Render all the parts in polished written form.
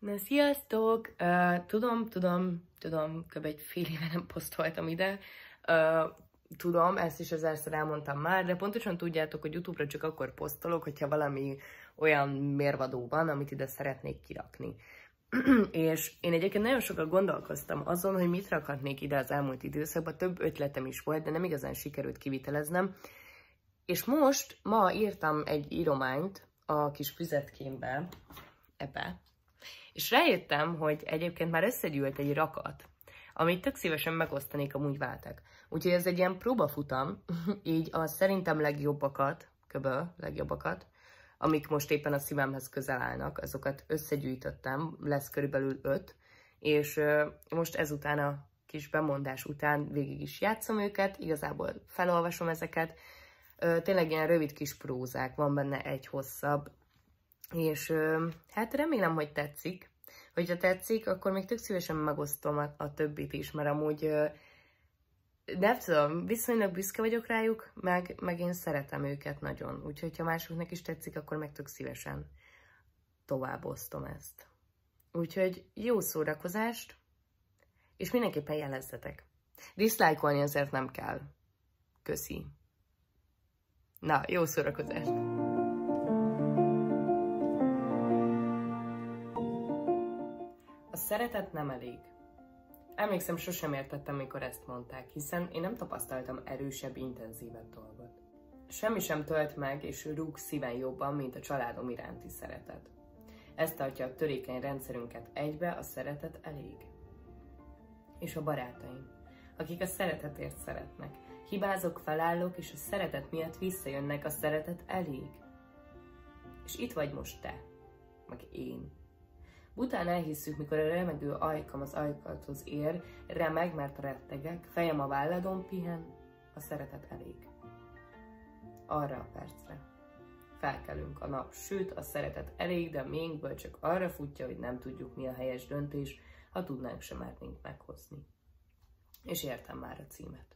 Na, sziasztok! Tudom, kb. Egy fél éve nem posztoltam ide. Tudom, ezt is ezerszer elmondtam már, de pontosan tudjátok, hogy YouTube-ra csak akkor posztolok, hogyha valami olyan mérvadó van, amit ide szeretnék kirakni. És én egyébként nagyon sokat gondolkoztam azon, hogy mit rakhatnék ide az elmúlt időszakban, több ötletem is volt, de nem igazán sikerült kiviteleznem. És ma írtam egy írományt a kis füzetkémbe, ebbe, és rájöttem, hogy egyébként már összegyűlt egy rakat, amit tök szívesen megosztanék amúgy veletek. Úgyhogy ez egy ilyen próbafutam, így a szerintem legjobbakat, amik most éppen a szívemhez közel állnak, azokat összegyűjtöttem, lesz körülbelül 5, és most ezután a kis bemondás után végig is játszom őket, igazából felolvasom ezeket, tényleg ilyen rövid kis prózák, van benne egy hosszabb, és hát remélem, hogy tetszik. Hogyha tetszik, akkor még tök szívesen megosztom a többit is, mert amúgy nem tudom, viszonylag büszke vagyok rájuk, meg én szeretem őket nagyon. Úgyhogy ha másoknak is tetszik, akkor meg tök szívesen tovább osztom ezt. Úgyhogy jó szórakozást, és mindenképpen jelezzetek. Diszlájkolni azért nem kell. Köszi. Na, jó szórakozást! A szeretet nem elég. Emlékszem, sosem értettem, mikor ezt mondták, hiszen én nem tapasztaltam erősebb, intenzívebb dolgot. Semmi sem tölt meg és rúg szíven jobban, mint a családom iránti szeretet. Ez tartja a törékeny rendszerünket egybe, a szeretet elég. És a barátaim, akik a szeretetért szeretnek. Hibázok, felállok, és a szeretet miatt visszajönnek, a szeretet elég. És itt vagy most te, meg én. Bután elhisszük, mikor a remegő ajkam az ajkadhoz ér, remeg, mert rettegek, fejem a válladon pihen, a szeretet elég. Arra a percre. Felkelünk a nap, sőt, a szeretet elég, de a miénkből csak arra futja, hogy nem tudjuk, mi a helyes döntés, ha tudnánk, sem mernénk meghozni. És értem már a címet.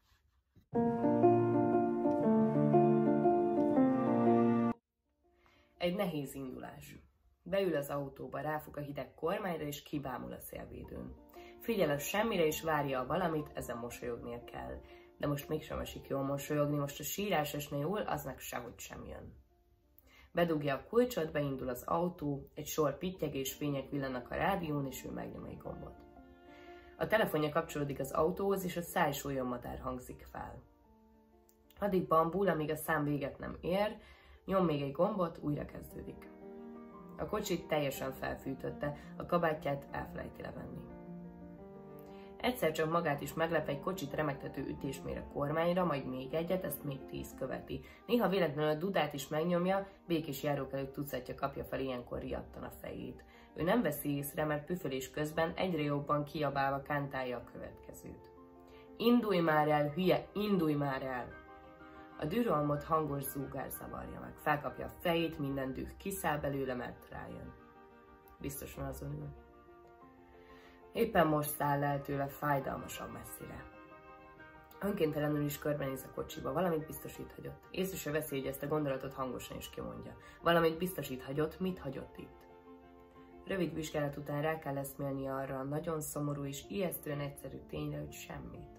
Egy nehéz indulás. Beül az autóba, ráfog a hideg kormányra, és kibámul a szélvédőn. Figyel a semmire, és várja a valamit, ezen mosolyognia kell. De most mégsem esik jól mosolyogni, most a sírás esne jól, az meg sehogy sem jön. Bedugja a kulcsot, beindul az autó, egy sor pittyegés, fények villanak a rádión, és ő megnyom egy gombot. A telefonja kapcsolódik az autóhoz, és a szájsólyommadár hangzik fel. Addig bambul, amíg a szám véget nem ér, nyom még egy gombot, újra kezdődik. A kocsit teljesen felfűtötte, a kabátját elfelejti levenni. Egyszer csak magát is meglep, egy kocsit remegtető ütés mér a kormányra, majd még egyet, ezt még 10 követi. Néha véletlenül a dudát is megnyomja, békés járók előtt tucatja kapja fel ilyenkor riadtan a fejét. Ő nem veszi észre, mert püfölés közben egyre jobban kiabálva kántálja a következőt. Indulj már el, hülye, indulj már el! A dűrolmot hangos zúgár zavarja meg. Felkapja a fejét, minden düh kiszáll belőle, mert rájön. Biztosan azon ül. Éppen most száll el tőle fájdalmasan messzire. Önkéntelenül is körbenéz a kocsiba. Valamit biztos itt hagyott. Észre se veszi, hogy ezt a gondolatot hangosan is kimondja. Valamit biztos itt hagyott, mit hagyott itt? Rövid vizsgálat után rá kell eszmélnie arra a nagyon szomorú és ijesztően egyszerű tényre, hogy semmit.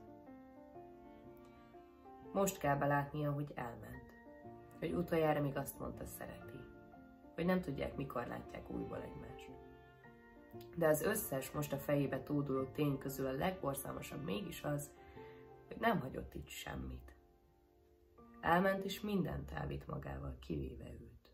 Most kell belátnia, hogy elment. Hogy utoljára még azt mondta, szereti. Hogy nem tudják, mikor látják újból egymást. De az összes most a fejébe tóduló tény közül a legborzalmasabb mégis az, hogy nem hagyott itt semmit. Elment és mindent elvitt magával, kivéve őt.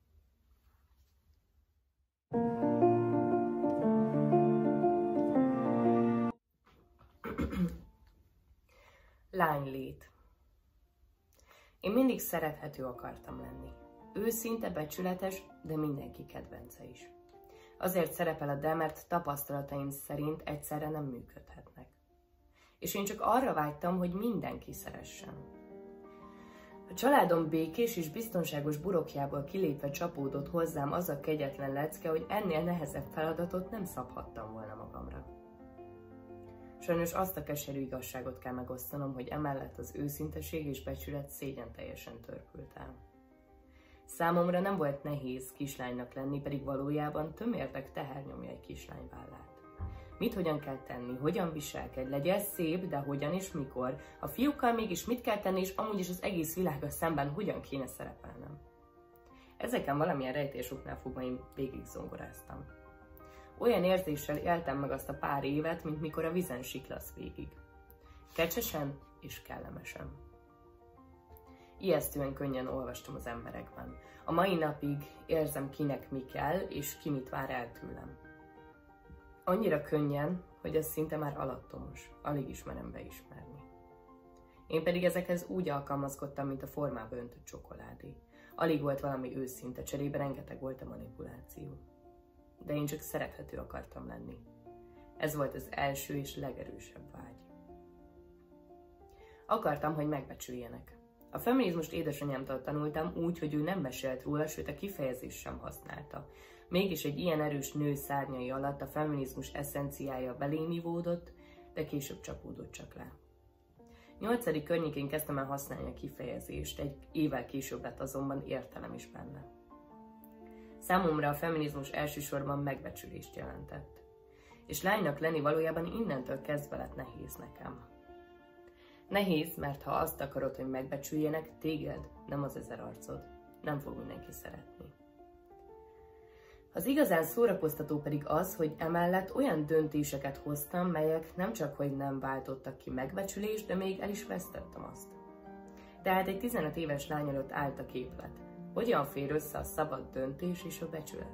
Lánylét. Én mindig szerethető akartam lenni. Őszinte, becsületes, de mindenki kedvence is. Azért szerepel a de, mert tapasztalataim szerint egyszerre nem működhetnek. És én csak arra vágytam, hogy mindenki szeressen. A családom békés és biztonságos burokjából kilépve csapódott hozzám az a kegyetlen lecke, hogy ennél nehezebb feladatot nem szabhattam volna magamra. Sajnos azt a keserű igazságot kell megosztanom, hogy emellett az őszinteség és becsület szégyenteljesen törpült el. Számomra nem volt nehéz kislánynak lenni, pedig valójában tömérteg teher nyomja egy kislány vállát. Mit hogyan kell tenni, hogyan viselkedj, legyél szép, de hogyan és mikor, a fiúkkal mégis mit kell tenni, és amúgy is az egész világgal szemben hogyan kéne szerepelnem. Ezeken valamilyen rejtésoknál fogva én végig zongoráztam. Olyan érzéssel éltem meg azt a pár évet, mint mikor a vízen siklasz végig. Kecsesen és kellemesen. Ijesztően könnyen olvastam az emberekben. A mai napig érzem, kinek mi kell, és ki mit vár el tőlem. Annyira könnyen, hogy ez szinte már alattomos, alig ismerem beismerni. Én pedig ezekhez úgy alkalmazkodtam, mint a formába öntött csokoládé. Alig volt valami őszinte, cserébe rengeteg volt a manipuláció. De én csak szerethető akartam lenni. Ez volt az első és legerősebb vágy. Akartam, hogy megbecsüljenek. A feminizmust édesanyámtól tanultam úgy, hogy ő nem mesélt róla, sőt a kifejezést sem használta. Mégis egy ilyen erős nő szárnyai alatt a feminizmus eszenciája belém ivódott, de később csapódott csak le. 8. környékén kezdtem el használni a kifejezést, egy évvel később lett azonban értelem is benne. Számomra a feminizmus elsősorban megbecsülést jelentett. És lánynak lenni valójában innentől kezdve lett nehéz nekem. Nehéz, mert ha azt akarod, hogy megbecsüljenek, téged, nem az 1000 arcod, nem fog mindenki szeretni. Az igazán szórakoztató pedig az, hogy emellett olyan döntéseket hoztam, melyek nem csak hogy nem váltottak ki megbecsülést, de még el is vesztettem azt. Tehát egy 15 éves lány előtt állt a képlet. Hogyan fér össze a szabad döntés és a becsület?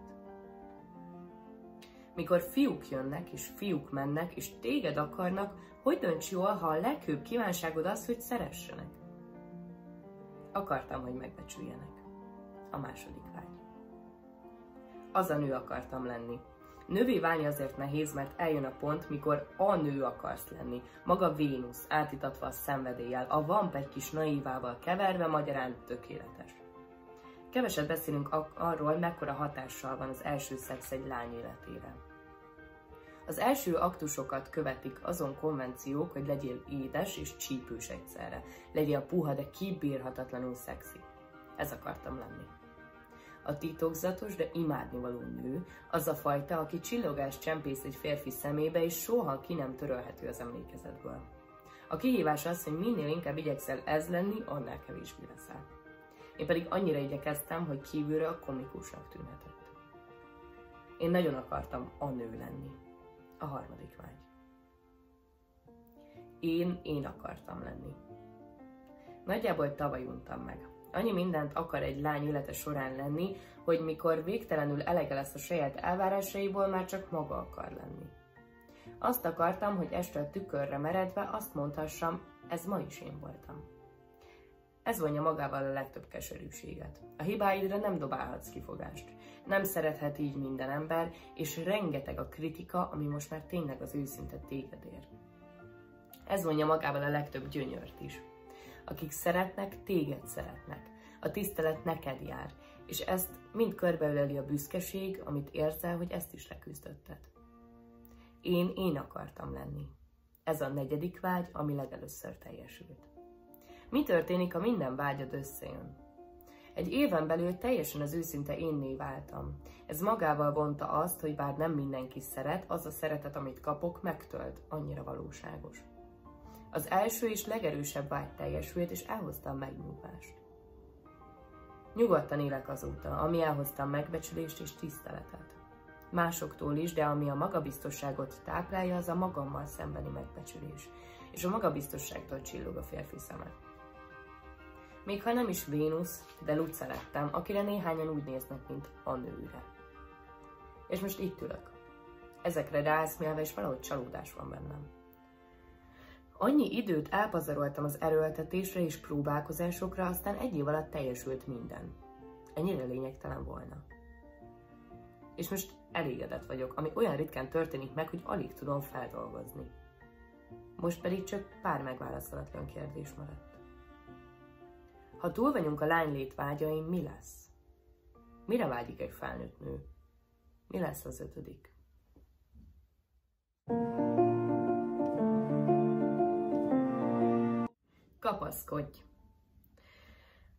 Mikor fiúk jönnek és fiúk mennek, és téged akarnak, hogy dönts jól, ha a leghőbb kívánságod az, hogy szeressenek? Akartam, hogy megbecsüljenek. A második vágy. Az a nő akartam lenni. Nővé válni azért nehéz, mert eljön a pont, mikor a nő akarsz lenni. Maga Vénusz, átítatva a szenvedéllyel, a vamp egy kis naívával keverve, magyarán tökéletes. Keveset beszélünk arról, mekkora hatással van az első szex egy lány életére. Az első aktusokat követik azon konvenciók, hogy legyél édes és csípős egyszerre. Legyél puha, de kibírhatatlanul szexi. Ez akartam lenni. A titokzatos, de imádnivaló nő, az a fajta, aki csillogást csempész egy férfi szemébe, és soha ki nem törölhető az emlékezetből. A kihívás az, hogy minél inkább igyekszel ez lenni, annál kevésbé leszel. Én pedig annyira igyekeztem, hogy kívülről komikusnak tűnhetett. Én nagyon akartam a nő lenni. A harmadik vágy. Én akartam lenni. Nagyjából tavaly untam meg. Annyi mindent akar egy lány élete során lenni, hogy mikor végtelenül elege lesz a saját elvárásaiból, már csak maga akar lenni. Azt akartam, hogy este a tükörre meredve azt mondhassam, ez ma is én voltam. Ez vonja magával a legtöbb keserűséget. A hibáidra nem dobálhatsz kifogást. Nem szerethet így minden ember, és rengeteg a kritika, ami most már tényleg az őszinte téged ér. Ez vonja magával a legtöbb gyönyört is. Akik szeretnek, téged szeretnek. A tisztelet neked jár, és ezt mind körbeöleli a büszkeség, amit érzel, hogy ezt is leküzdötted. Én akartam lenni. Ez a negyedik vágy, ami legelőször teljesült. Mi történik, ha minden vágyad összejön? Egy éven belül teljesen az őszinte énné váltam. Ez magával vonta azt, hogy bár nem mindenki szeret, az a szeretet, amit kapok, megtölt, annyira valóságos. Az első és legerősebb vágy teljesült, és elhoztam megnyugvást. Nyugodtan élek azóta, ami elhoztam megbecsülést és tiszteletet. Másoktól is, de ami a magabiztosságot táplálja, az a magammal szembeni megbecsülés, és a magabiztosságtól csillog a férfi szeme. Még ha nem is Vénusz, de Luca lettem, akire néhányan úgy néznek, mint a nőre. És most itt ülök. Ezekre ráeszmélve, és valahogy csalódás van bennem. Annyi időt elpazaroltam az erőltetésre és próbálkozásokra, aztán egy év alatt teljesült minden. Ennyire lényegtelen volna. És most elégedett vagyok, ami olyan ritkán történik meg, hogy alig tudom feldolgozni. Most pedig csak pár megválaszolatlan kérdés maradt. Ha túl vagyunk a lánylét vágyain, mi lesz? Mire vágyik egy felnőtt nő? Mi lesz az 5? Kapaszkodj!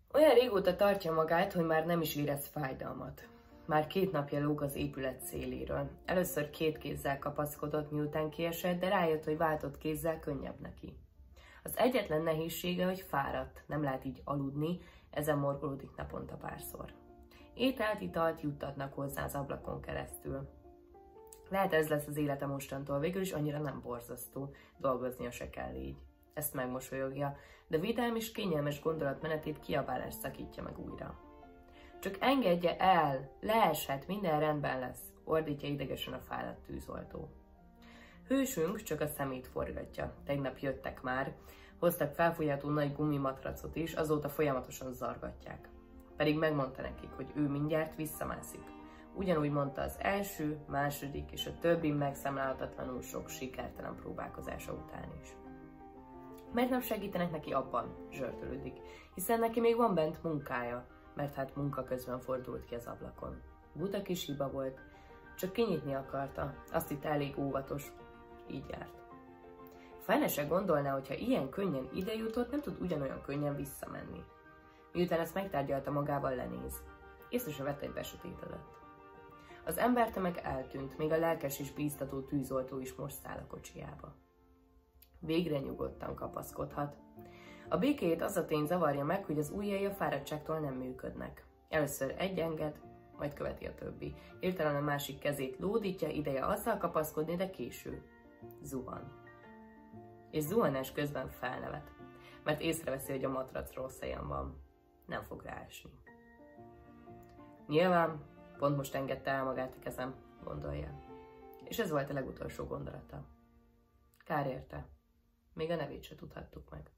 Olyan régóta tartja magát, hogy már nem is érez fájdalmat. Már 2 napja lóg az épület széléről. Először 2 kézzel kapaszkodott, miután kiesett, de rájött, hogy váltott kézzel könnyebb neki. Az egyetlen nehézsége, hogy fáradt, nem lehet így aludni, ezen morgolódik naponta párszor. Ételt, italt juttatnak hozzá az ablakon keresztül. Lehet ez lesz az élete mostantól, végül is annyira nem borzasztó, dolgoznia se kell így. Ezt megmosolyogja, de vidám és kényelmes gondolatmenetét kiabálás szakítja meg újra. Csak engedje el, leeshet, minden rendben lesz, ordítja idegesen a fáradt tűzoltó. Hősünk csak a szemét forgatja, tegnap jöttek már, hoztak felfújható nagy gumimatracot is, azóta folyamatosan zargatják. Pedig megmondta nekik, hogy ő mindjárt visszamászik. Ugyanúgy mondta az első, második és a többi megszámlálhatatlanul sok sikertelen próbálkozása után is. Miért nem segítenek neki abban, zsörtölődik, hiszen neki még van bent munkája, mert hát munka közben fordult ki az ablakon. Buta kis hiba volt, csak kinyitni akarta, azt itt elég óvatos, így járt. Fene se gondolná, hogyha ilyen könnyen ide jutott, nem tud ugyanolyan könnyen visszamenni. Miután ezt megtárgyalta magával, lenéz. Észre se vett egy besötétedett. Az embertömeg eltűnt, még a lelkes és bíztató tűzoltó is most száll a kocsijába. Végre nyugodtan kapaszkodhat. A békéjét az a tény zavarja meg, hogy az ujjai a fáradtságtól nem működnek. Először egy enged, majd követi a többi. Hirtelen a másik kezét lódítja, ideje azzal kapaszkodni, de késő. Zuhan. És zuhanás közben felnevet, mert észreveszi, hogy a matrac rossz helyen van. Nem fog ráesni. Nyilván, pont most engedte el magát a kezem, gondolja. És ez volt a legutolsó gondolata. Kár érte. Még a nevét se tudhattuk meg.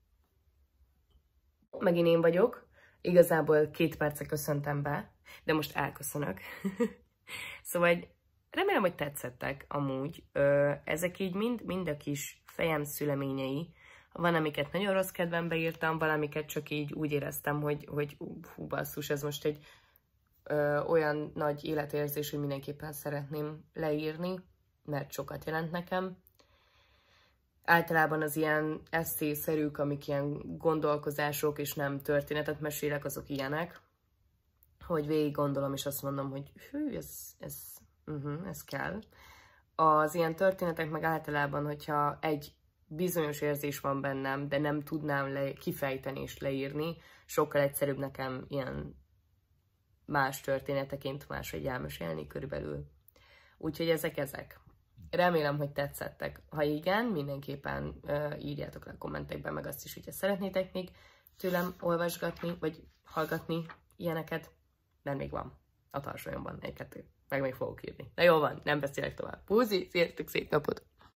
Megint én vagyok. Igazából 2 perce köszöntem be, de most elköszönök. Szóval remélem, hogy tetszettek amúgy. Ezek így mind a kis fejem szüleményei. Van, amiket nagyon rossz kedvembe írtam, valamiket csak így úgy éreztem, hogy hú basszus, ez most egy olyan nagy életérzés, hogy mindenképpen szeretném leírni, mert sokat jelent nekem. Általában az ilyen esszészerűk, amik ilyen gondolkozások és nem történetet mesélek, azok ilyenek, hogy végig gondolom és azt mondom, hogy hű, ez kell. Az ilyen történetek meg általában, hogyha egy bizonyos érzés van bennem, de nem tudnám kifejteni és leírni, sokkal egyszerűbb nekem ilyen más történeteként máshogy elmesélni körülbelül. Úgyhogy ezek. Remélem, hogy tetszettek. Ha igen, mindenképpen írjátok le a kommentekben meg azt is, hogyha szeretnétek még tőlem olvasgatni, vagy hallgatni ilyeneket, mert még van a tarsolyomban 1-2, meg még fogok írni. Na jó van, nem beszélek tovább. Puzi, sziasztok, szép napot!